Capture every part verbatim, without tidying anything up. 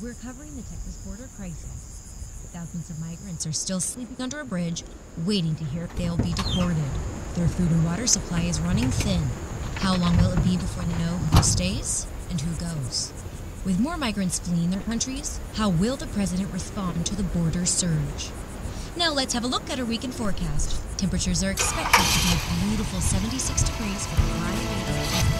We're covering the Texas border crisis. Thousands of migrants are still sleeping under a bridge, waiting to hear if they'll be deported. Their food and water supply is running thin. How long will it be before they know who stays and who goes? With more migrants fleeing their countries, how will the president respond to the border surge? Now let's have a look at our weekend forecast. Temperatures are expected to be a beautiful seventy-six degrees for five days.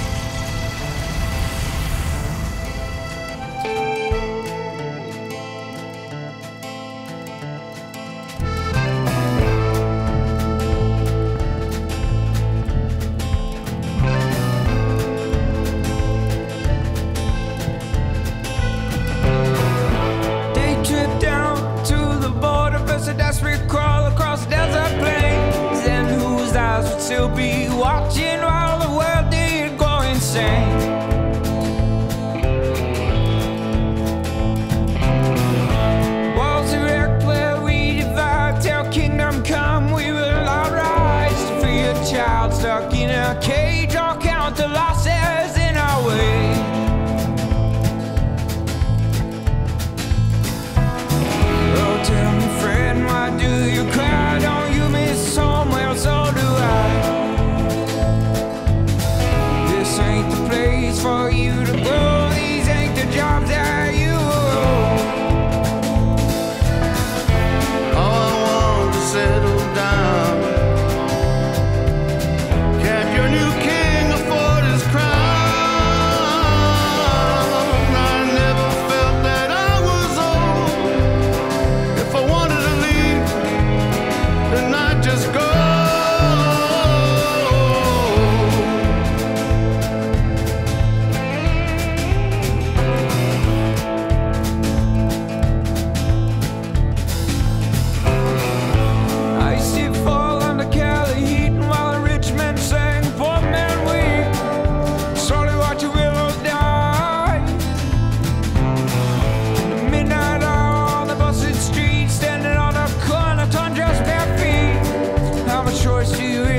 Still be watching while the world did go insane. Walls erect where we divide, till kingdom come we will all rise to free a child stuck in a cage or count the losses in our way. Oh, tell me friend, why do you cry? Don't you miss home? Well, so do I. Ain't the place for you to go. These ain't the jobs that you owe. Oh, I want to settle down. Can your new king afford his crown? I never felt that I was old. If I wanted to leave, then I'd just go. Do you